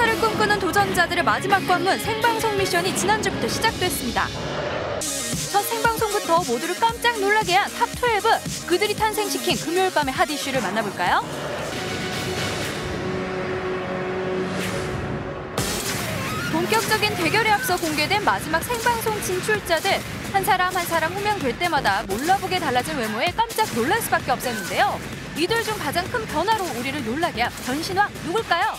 스타를 꿈꾸는 도전자들의 마지막 관문 생방송 미션이 지난주부터 시작됐습니다. 첫 생방송부터 모두를 깜짝 놀라게 한 탑12, 그들이 탄생시킨 금요일 밤의 핫 이슈를 만나볼까요? 본격적인 대결에 앞서 공개된 마지막 생방송 진출자들. 한 사람 한 사람 호명될 때마다 몰라보게 달라진 외모에 깜짝 놀랄 수밖에 없었는데요. 이들 중 가장 큰 변화로 우리를 놀라게 한 변신왕 누굴까요?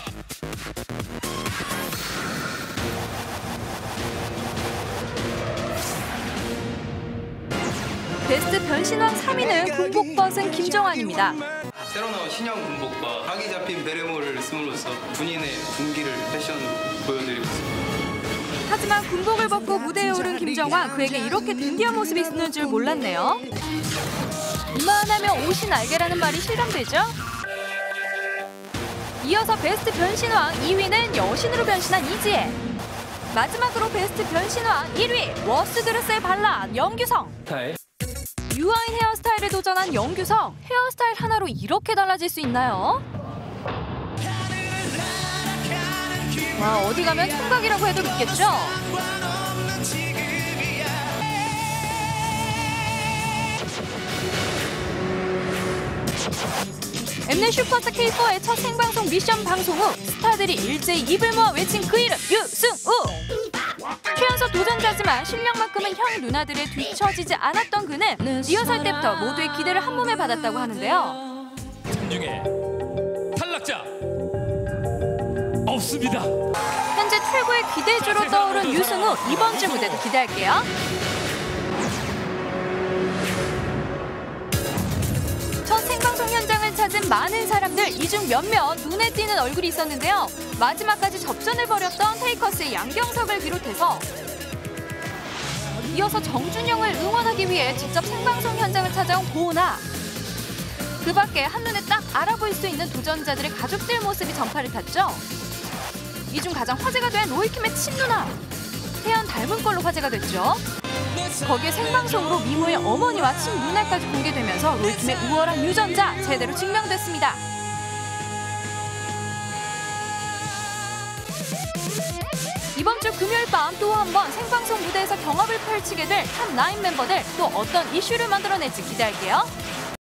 베스트 변신왕 3위는 군복벗은 김정환입니다. 새로 나온 신형 군복과 각이 잡힌 베레모를 쓰므로써 군인의 군기를 패션 보여드리고 있습니다. 하지만 군복을 벗고 무대에 오른 김정환, 그에게 이렇게 든디한 모습이 있는 줄 몰랐네요. 이만하면 옷이 날개라는 말이 실감되죠? 이어서 베스트 변신왕 2위는 여신으로 변신한 이지혜. 마지막으로 베스트 변신왕 1위, 워스드레스에 발라 영규성. 유아인 헤어스타일에 도전한 영규성, 헤어스타일 하나로 이렇게 달라질 수 있나요? 와, 어디 가면 총각이라고 해도 믿겠죠? 엠넷 슈퍼스타 K4의 첫 생방송 미션 방송 후 스타들이 일제히 입을 모아 외친 그 이름 유승우! 최연소 도전자지만 실력만큼은 형 누나들의 뒤처지지 않았던 그는 리허설 때부터 모두의 기대를 한 몸에 받았다고 하는데요. 중에 탈락자 없습니다. 현재 최고의 기대주로 떠오른 유승우, 이번 주 무대도 기대할게요. 첫 생방송 현장을 찾은 많은 사람들, 이 중 몇몇 눈에 띄는 얼굴이 있었는데요. 마지막까지 접전을 벌였던 테이커스의 양경석을 비롯해서 이어서 정준영을 응원하기 위해 직접 생방송 현장을 찾아온 고은아. 그 밖에 한눈에 딱 알아볼 수 있는 도전자들의 가족들 모습이 전파를 탔죠. 이 중 가장 화제가 된 로이킴의 친누나. 태연 닮은 꼴로 화제가 됐죠. 거기에 생방송으로 미모의 어머니와 친누나까지 공개되면서 로이킴의 우월한 유전자 제대로 증명됐습니다. 이번 주 금요일 밤 또 한 번 생방송 무대에서 경합을 펼치게 될 탑9 멤버들, 또 어떤 이슈를 만들어낼지 기대할게요.